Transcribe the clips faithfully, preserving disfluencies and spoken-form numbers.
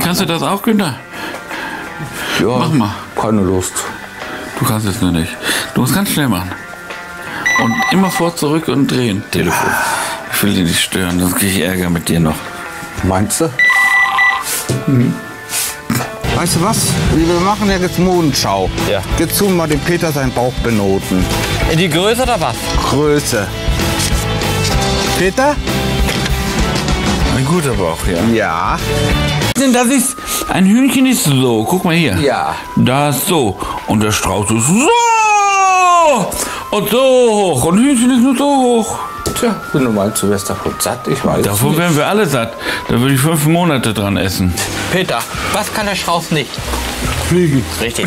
Kannst du das auch, Günther? Ja, mach mal. Keine Lust. Du kannst es nur nicht. Du musst ganz schnell machen. Und immer vor, zurück und drehen. Telefon. Ich will dich nicht stören, sonst kriege ich Ärger mit dir noch. Meinst du? Mhm. Weißt du was? Wir machen ja jetzt Modenschau. Ja. Jetzt tun wir dem Peter seinen Bauch benoten. In die Größe oder was? Größe. Peter? Ein guter Bauch, ja. Ja. Das ist, ein Hühnchen ist so, guck mal hier. Ja. Da ist so. Und der Strauß ist so. Und so hoch. Und Hühnchen ist nur so hoch. Tja, wenn du meinst, du wärst davon satt, ich weiß Davon nicht. wären wir alle satt. Da würde ich fünf Monate dran essen. Peter, was kann der Strauß nicht? Fliegen. Richtig.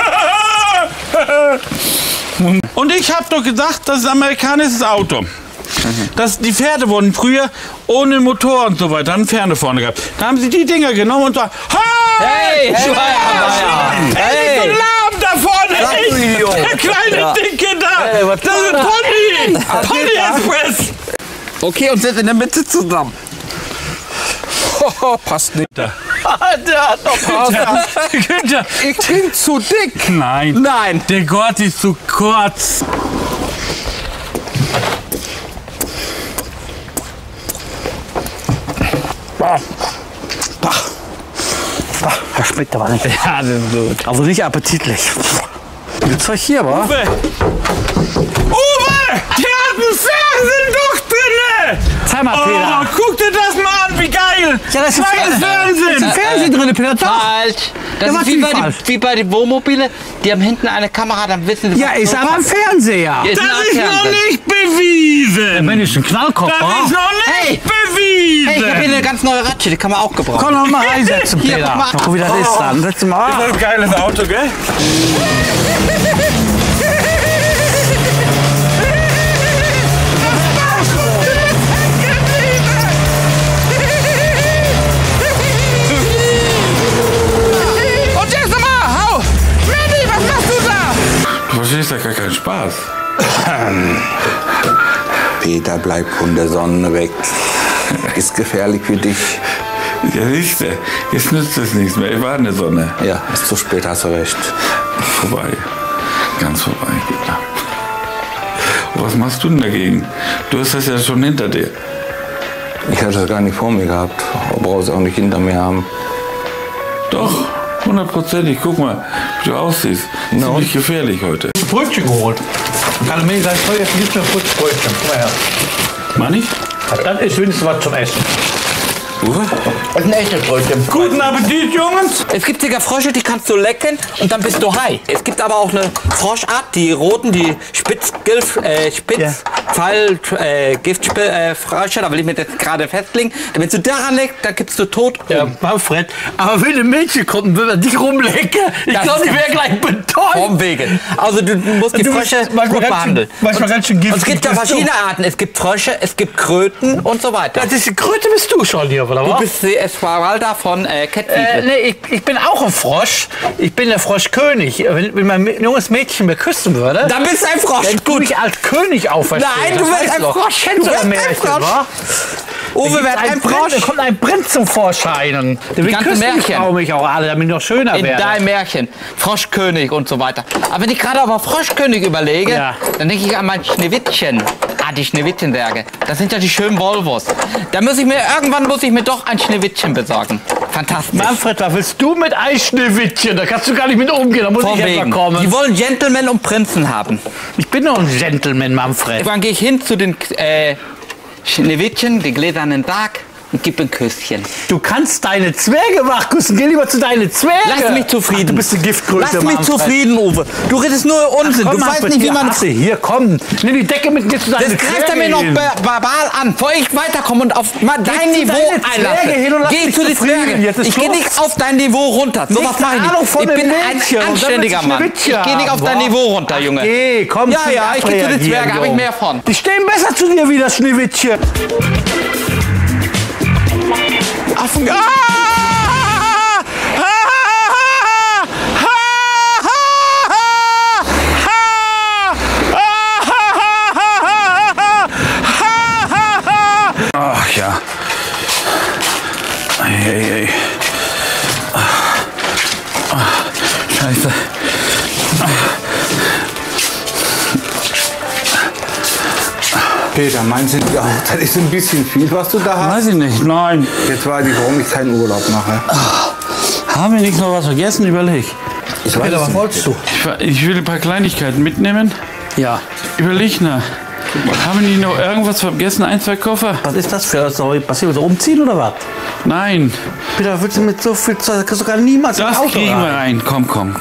Und ich habe doch gesagt, das ist ein amerikanisches Auto. Das, die Pferde wurden früher ohne Motor und so weiter, haben Pferde vorne gehabt. Da haben sie die Dinger genommen und so. Hey, Schweiermeier! Hey, so lahm da vorne! Sag du, Echt, Idiot. der kleine Ja. Dicke da! Hey, was das ist war Pony! Pony Express! Okay, und sind in der Mitte zusammen. Oh, passt nicht. Der hat doch Günther, Günther, Ich bin zu dick. nein, Nein. der Gurt ist zu kurz. Das schmeckt aber nicht. Ja, das ist gut. Also nicht appetitlich. Jetzt Zeug hier, wa? Uwe! Uwe! Der hat ein Fernsehduch drinne! Zeig mal, Oh, Peter. guck dir das mal an, wie geil! Ja, das ist ein Kleines Fernsehen. Fernsehen! Ist ein Fernsehen drin, Peter. Doch. Falsch. Das Ja, was ist wie ist bei, falsch? die, wie bei den Wohnmobile. Die haben hinten eine Kamera, dann wissen sie, Ja, was ist los aber ein Fernseher. Hier Das ein ist noch Fernsehen. nicht bewiesen! Wenn ich ein Knallkopf Das war. ist noch nicht Hey. bewiesen! Hey, ich habe hier eine ganz neue Ratsche, die kann man auch gebrauchen. Komm noch mal reinsetzen, Hier, Peter. guck mal. Mal gucken, wie das ist dann. Setz mal. Das ist ein geiles Auto, gell? Und jetzt nochmal, hau! Mandy, was machst du da? Du verstehst ja gar keinen Spaß. Peter, bleib von der Sonne weg. Ist gefährlich für dich. Ja, siehst du, jetzt nützt es nichts mehr. Ich war in der Sonne. Ja, ist zu spät, hast du recht. Vorbei. Ganz vorbei, Günther. Und was machst du denn dagegen? Du hast das ja schon hinter dir. Ich hatte das gar nicht vor mir gehabt. Brauchst auch nicht hinter mir haben. Doch, hundertprozentig. Guck mal, wie du aussiehst. No. Ziemlich gefährlich heute. Brötchen geholt. Kann mir sagen, soll jetzt nicht mehr kurz Brötchen. Komm mal her. Manni? Dann ist wenigstens was zum Essen. Uwe? Das ist ein echtes Brötchen. Guten Appetit, Jungs! Es gibt sogar Frösche, die kannst du lecken und dann bist du high. Es gibt aber auch eine Froschart, die roten, die Spitzgilf, äh, Spitzpfeil, äh, Giftfrösche, äh, Frösche, da will ich mir jetzt gerade festlegen. Wenn du daran leckst, dann gibst du tot um. Ja, Manfred, aber wenn ein Mädchen kommt und will man dich rumlecken, ich Das glaube, ist die wäre gleich betäubt. Vom Wegen. Also du musst die Du bist Frösche manchmal gut ganz schön- behandeln. manchmal ganz schön giftig Und es gibt ja bist du. verschiedene Arten. Es gibt Frösche, es gibt Kröten und so weiter. Das ist die Kröte bist du schon hier, oder Du was? bist die Esmeralda von äh, Äh, Kettwiese. nee, ich, ich bin auch ein Frosch. Ich bin der Froschkönig. Wenn, wenn mein junges Mädchen mir küssen würde, Dann bist du ein Frosch. dann würde ich als König auferstehen. Nein, Das du wirst weißt ein doch. Frosch. Kennst Du du das wirst ein Märchen, Frosch. wa? Uwe wird ein ein Prinz, Frosch. da kommt ein Prinz zum Vorschein. Der will ganzen küssen mich, Märchen. traue mich auch alle, damit ich noch schöner In werde. deinem Märchen. Froschkönig und so weiter. Aber wenn ich gerade aber Froschkönig überlege, Ja. dann denke ich an mein Schneewittchen. Ah, die Schneewittchenberge. Das sind ja die schönen Volvos. Da muss ich mir, irgendwann muss ich mir doch ein Schneewittchen besorgen. Fantastisch. Manfred, was willst du mit Eischneewittchen? Da kannst du gar nicht mit umgehen, da muss Von ich erst mal wegen. kommen. Die wollen Gentlemen und Prinzen haben. Ich bin doch ein Gentleman, Manfred. Dann gehe ich hin zu den äh, Schneewittchen, den gläsernen Tag, und gib ein Küsschen. Du kannst deine Zwerge wachküssen. Geh lieber zu deinen Zwergen. Lass mich zufrieden. Ach, du bist eine Giftgröße, Lass mich Manfred. zufrieden, Uwe. Du redest nur Unsinn. Komm, du weißt Manfred, nicht, wie hier, man... Asse, hier, komm. Nimm die Decke mit, geh zu deinen Das greift er Zwergen mir noch hin. ba- verbal an, bevor ich weiterkomme und auf ma- dein zu Niveau deinen Zwerge hin und einlasse. lass Geh dich zu den zufrieden. Zwergen. Jetzt ist Ich gehe Schluss. nicht auf dein Niveau runter. So was Nicht mache ich Ahnung nicht. von Ich dem bin Mädchen. ein Und dann anständiger willst du Mann. Schneewittchen Ich gehe nicht auf haben, dein wa? Niveau runter, Junge. Geh, komm. Ja, zu ja, ich gehe zu den abreagieren, Zwergen, habe ich Junge. mehr von. Die stehen besser zu dir wie das Schneewittchen. Affen. Ah! Ach ja. Ei, ei, ei. Scheiße. Peter, meinst du, ja, das ist ein bisschen viel, was du da hast? Weiß ich nicht, nein. Jetzt weiß ich, warum ich keinen Urlaub mache. Haben wir nicht noch was vergessen? Überleg. Ich weiß Peter, es was nicht. wolltest du? Ich, ich will ein paar Kleinigkeiten mitnehmen. Ja. Überleg nach. Haben wir nicht noch irgendwas vergessen? Ein, zwei Koffer? Was ist das für Sorry, passiert? So umziehen oder was? Nein. Peter, willst du mit so viel Zeug, da kannst du gar niemals Das ins Auto kriegen wir rein. rein. Komm, komm.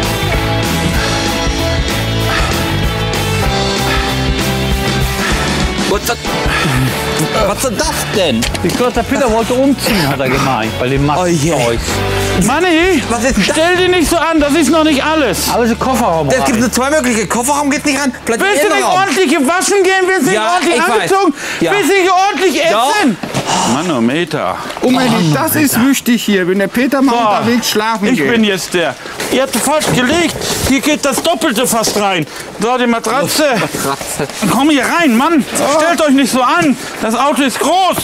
Was ist was ist das denn? Ich glaube, der Peter wollte umziehen, hat er gemeint, bei dem Oh je. Mastzeug. Manni, Was ist denn das? stell dich nicht so an, das ist noch nicht alles. Alles im Kofferraum Es gibt rein. nur zwei mögliche. Kofferraum geht nicht ran. Vielleicht Willst du nicht Innenraum. ordentlich gewaschen gehen? Willst du nicht Ja, ordentlich ich weiß. angezogen? Ja. Willst du nicht ordentlich Doch. essen? Manometer. Oh mein Gott, das ist wichtig hier, wenn der Peter mal So, unterwegs schlafen Ich geht. bin jetzt der. Ihr habt falsch gelegt. Hier geht das Doppelte fast rein. So, die Matratze. Matratze. Komm hier rein, Mann. Stellt euch nicht so an. Das Auto ist groß.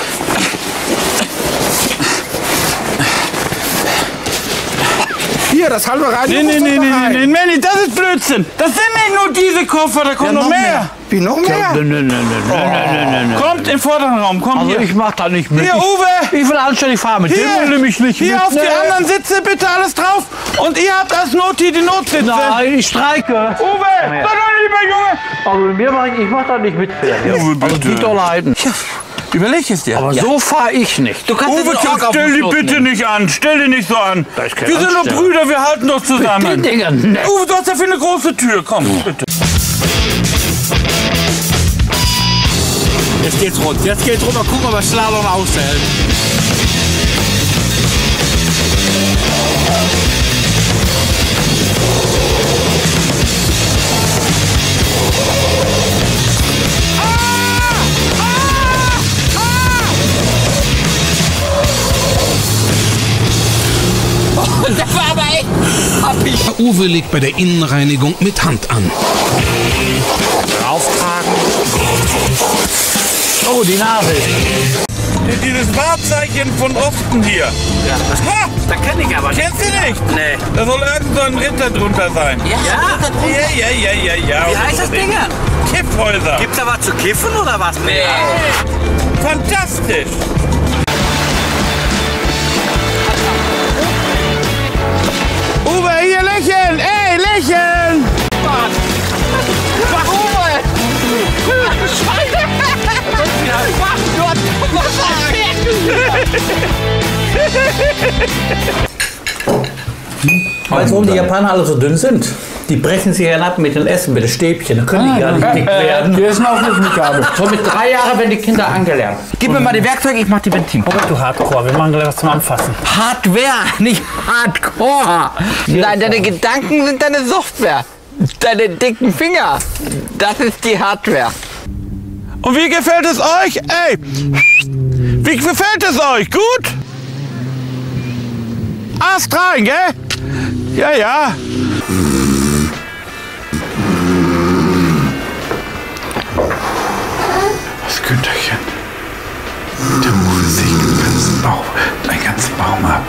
Hier, das halbe Radio. Nee, nee, muss nee, doch nee, da rein. nee, nee, Manni, das ist Blödsinn. Das sind nicht nur diese Koffer, da kommt Ja, noch mehr. Wie noch mehr? Nö, nö, nö, nö, nö, nö, nö. Kommt im vorderen Raum, komm Also hier. ich mach da nicht mit. Hier, Ich- Uwe. Ich will anständig fahren mit dem Hier, will nämlich nicht hier mit. auf die Nee. anderen Sitze bitte alles drauf. Und ihr habt als Noti die Notsitze. Nein, ich streike. Uwe, sei doch lieber Junge. Also mit mir mach ich, ich mach da nicht mit. Uwe, Also bitte. tut doch leiden. Überleg es dir. Aber so fahre ich nicht. Du kannst Uwe, den Org auf stell den dich Schluss bitte nehmen. nicht an. Stell dich nicht so an. ist kein Wir sind doch Ansteller. Brüder, wir halten doch Die zusammen. Dinger, ne. Uwe, du hast dafür eine große Tür. Komm, bitte. Jetzt geht's rund. Jetzt geht's runter. Gucken, ob er Slalom aushält. Das war aber echt happig. Uwe legt bei der Innenreinigung mit Hand an. Oh, die Nase. Dieses Wahrzeichen von Osten hier. Ha, Da kenn ich aber kennst du nicht? Nee. Da soll irgend so ein Ritter drunter sein. Ja? Ja, ja, ja, ja, ja. Wie heißt das Ding? Kiffhäuser. Gibt's da was zu kiffen oder was? Nee. Fantastisch. Uwe, hier lächeln! Ey, lächeln! Weißt du, warum die Japaner alle so dünn sind? Die brechen sich ja ab mit den Essen, mit den Stäbchen. Da können die gar nicht dick werden. Hier ist noch nicht mit Gabel. So mit drei Jahren werden die Kinder angelernt. Gib mir mal die Werkzeuge, ich mach die Benzin. Robert, du Hardcore, wir machen gleich was zum Anfassen. Hardware, nicht Hardcore. Nein, deine Gedanken sind deine Software. Deine dicken Finger, das ist die Hardware. Und wie gefällt es euch? Ey! Wie gefällt es euch? Gut? Ast rein, gell? Ja, ja. Das Güntherchen. Der Uwe sägt den ganzen Baum, den ganzen Baum ab.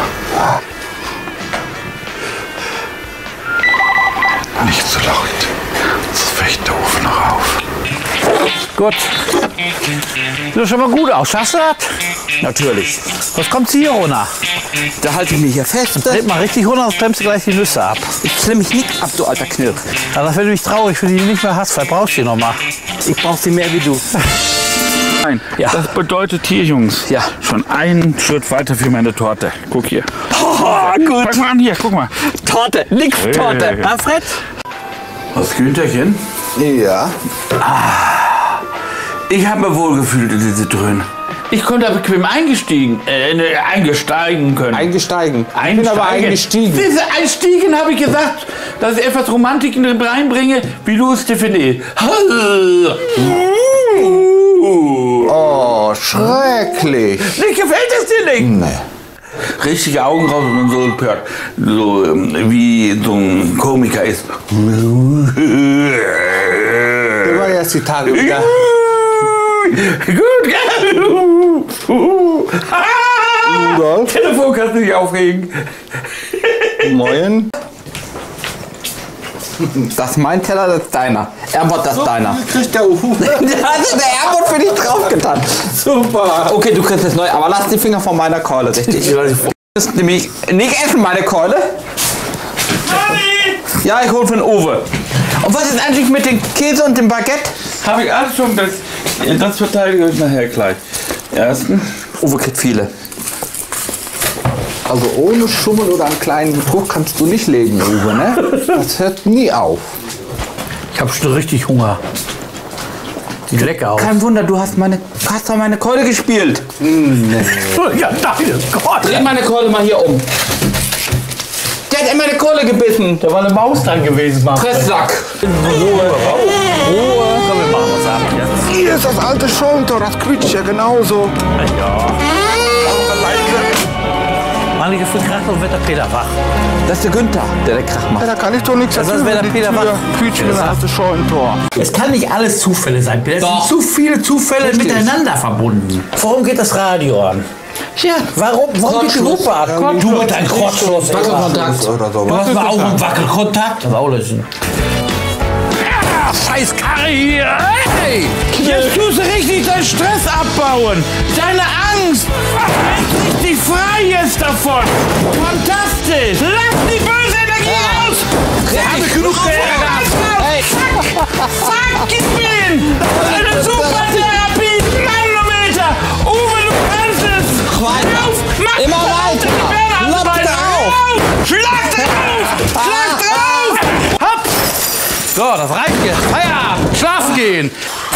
Nicht so laut, sonst wächt der Uwe noch auf. Gut. Sieht doch schon mal gut aus. Schaffst du das? Natürlich. Was kommt hier runter? Da halte ich mich hier fest. Dreht mal richtig runter, sonst klemmst du gleich die Nüsse ab. Ich klemm mich nicht ab, du alter Knirp. Also das wäre nämlich traurig, wenn du die nicht mehr hast. Vielleicht brauchst du die noch mal. Ich brauch sie mehr wie du. Nein, Ja. das bedeutet hier, Jungs, Ja. schon einen Schritt weiter für meine Torte. Guck hier. Oh, gut. Pack mal an hier, guck mal. Torte, nix Torte. Hey. Alfred? Das Güntherchen? Ja. Ich habe mir wohlgefühlt in diese Dröhne. Ich konnte da bequem eingestiegen, äh, ne, eingesteigen können. Eingesteigen. Ich bin aber eingestiegen. Diese Einstiegen habe ich gesagt, dass ich etwas Romantik reinbringe, wie du es definierst. Oh, schrecklich. Nicht gefällt es dir nicht? Nee. Richtige Augen raus und dann so empört. So ähm, wie so ein Komiker ist. Der war erst die Tage wieder. Gut, gell? Rudolf? Telefon kannst du nicht aufregen. Moin. Das ist mein Teller, das ist deiner. Erbot, das ist deiner. Kriegt der Uwe. Da hat der Erbot für dich draufgetan. Super. Okay, du kriegst es neu, aber lass die Finger von meiner Keule, richtig? Du musst nämlich nicht essen, meine Keule. Ja, ich hol für den Uwe. Und was ist eigentlich mit dem Käse und dem Baguette? Habe ich alles schon, das, das verteidige ich nachher gleich. Ersten. Uwe kriegt viele. Also ohne Schummel oder einen kleinen Betrug kannst du nicht leben, Uwe, ne? Das hört nie auf. Ich habe schon richtig Hunger. Sieht lecker aus. Kein Wunder, du hast meine, hast doch meine Keule gespielt. Nee. Ja, deine Gott. Dreh meine Keule mal hier um. Der hat in meine Keule gebissen. Da war eine Maus dran gewesen, Mann. Presssack. Ruhe. Ruhe. Komm, wir machen was ab jetzt. Hier ist das alte Scholter, das quietscht ja genauso. Ja. Mann, ich für Krach und Wetter Peter wach. Das ist der Günther, der der Krach Ja, macht. da kann ich doch nichts Das dafür, ist, wenn der die Peter Tür wach- quietscht das alte Schollentor. Es kann nicht alles Zufälle sein, Peter. Es Doch. sind zu viele Zufälle Richtig. miteinander verbunden. Warum geht das Radio an? Tja, Warum, warum geht die Kurzschluss. Hupe an? Du mit deinem Kurzschluss. Wackelkontakt. Oder so. Du hast mal auch einen Wackelkontakt. Das war auch lösen. Scheiß Karre hier! Hey! Jetzt tust du richtig deinen Stress abbauen! Deine Angst! Leg dich frei jetzt davon! Fantastisch! Lass die böse Energie raus! Ich habe genug geärgert! Hey. Fuck, gib ihn! Eine super Therapie! Manometer! Uwe, du kannst es! Weiter. Auf! Mach Immer das! weiter. Die Bälle Lock weiter. drauf. Auf! Schlag drauf! Schlag drauf! Hopp! So, das reicht jetzt. Feierabend! Schlafen gehen!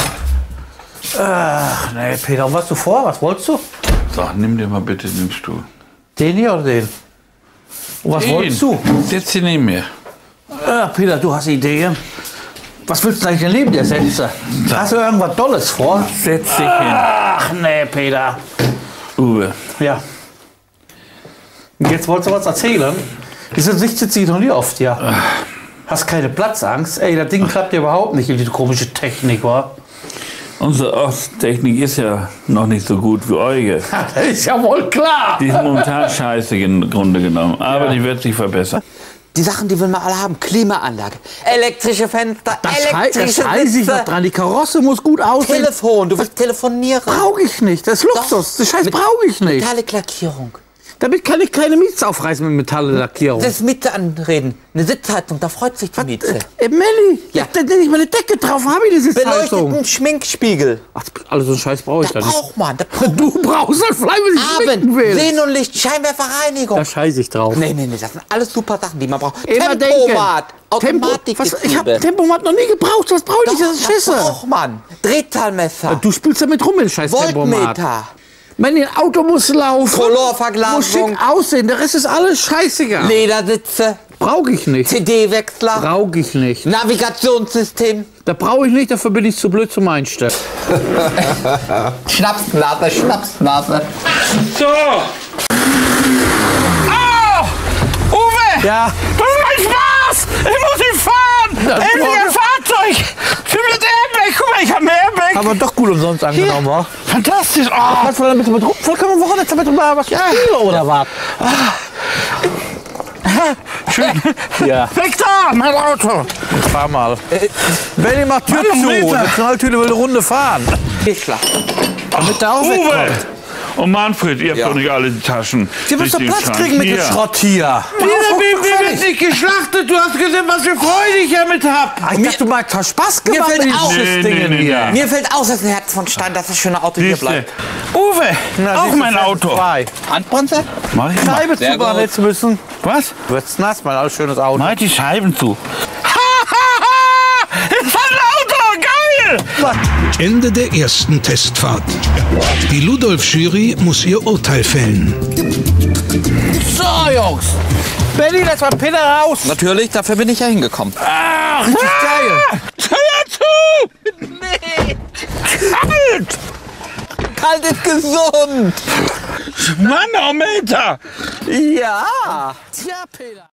Ach, nee, Peter, und was du vor? Was wolltest du? So, nimm dir mal bitte den Stuhl. Den hier oder den? Und was wolltest du? Setz dich neben mir. Ah, Peter, du hast Ideen. Was willst du eigentlich neben dir setzen? Hast du irgendwas Tolles vor? Setz dich hin. Ach, nee, Peter. Uwe, Ja. Und jetzt wolltest du was erzählen? Diese Sicht sitze ich noch nie oft, ja. Hast keine Platzangst? Ey, das Ding klappt ja überhaupt nicht, die komische Technik, wa? unsere Osttechnik ist ja noch nicht so gut wie eure. Das ist ja wohl klar. Die ist momentan scheiße im Grunde genommen, aber die wird sich verbessern. Die Sachen, die will man alle haben. Klimaanlage, elektrische Fenster, Das schei- elektrische das scheiße ich noch Sitze, dran. Die Karosse muss gut aussehen. Telefon. Du willst telefonieren. Brauche ich nicht. Das ist Luxus. Das Scheiß Mit brauche ich nicht. Metallic-Lackierung. Damit kann ich keine Miete aufreißen mit Metalllackierung. Das Miete anreden. Eine Sitzheizung, da freut sich die Miete. Äh, Melli, Ja. da nehme ich meine Decke drauf, habe ich diese Sitzheizung. Beleuchteten Schminkspiegel. Ach, alles so einen Scheiß brauche ich Da da nicht. braucht man. Da braucht Du brauchst das Fleisch, wenn ich schmecken Abend, will. Sehen und Licht, Scheinwerferreinigung. Da scheiße ich drauf. Nee, nee, nee, das sind alles super Sachen, die man braucht. Immer Tempomat, Tempo, was, ich habe Tempomat noch nie gebraucht. Was brauche ich? Das ist das Schisse. braucht man. Drehzahlmesser, Du spielst damit rum, mit scheiß Tempomat. Voltmeter, Mein Auto muss laufen. Colorverglasung. Muss schick aussehen. Der Rest ist alles scheißegal. Ledersitze, Brauche ich nicht. C D-Wechsler, Brauche ich nicht. Navigationssystem, Da brauche ich nicht, dafür bin ich zu blöd zum Einstellen. Schnapsnase, Schnapsnase. So! Au! Uwe! Ja. Das ist mein Spaß! Ich muss ihn fahren! Das Endlich ein war- Fahrzeug! Für mit Airbag! Guck mal, ich habe ein Airbag! Aber doch gut umsonst angenommen, wa? Fantastisch! Oh. Was soll damit mit rum? Voll können wir Woche damit mal was spielen oder was? Schön! Ja. Weg da! Mein Auto! Fahr mal. Benni macht Tür zu. Manometer. Eine Knalltüte will eine Runde fahren. Geschlacht. Damit der auch Uwe! wegkommt. Und Manfred, ihr habt doch nicht alle die Taschen. Sie müssen richtig doch im Platz Schrank. kriegen mit dem Hier. Schrott hier. Wie, wie, wie wird nicht geschlachtet? Du hast gesehen, was für Freude ich damit hab! Ich dachte, du magst hast Spaß gemacht fällt mit auf. diesen Nee, Dingen nee, nee, hier. nee. Mir fällt aus, das ist ein Herz von Stein, dass das schöne Auto hier Siehste. bleibt. Uwe! Na, auch siehst du, mein fällt Auto! frei. Handbremse? Mach ich mal. Scheibe Sehr zumachen gut. jetzt müssen. Was? Du wirst nass, mein alles schönes Auto. Mach die Scheiben zu. Ist ein Auto! Geil! Ende der ersten Testfahrt. Die Ludolf-Jury muss ihr Urteil fällen. So, Jungs. Benni, lass mal Peter raus. Natürlich, dafür bin ich ja hingekommen. Ah, richtig geil. Tür zu! Nee! Kalt! Kalt ist gesund. Manometer! Ja. Tja, Peter.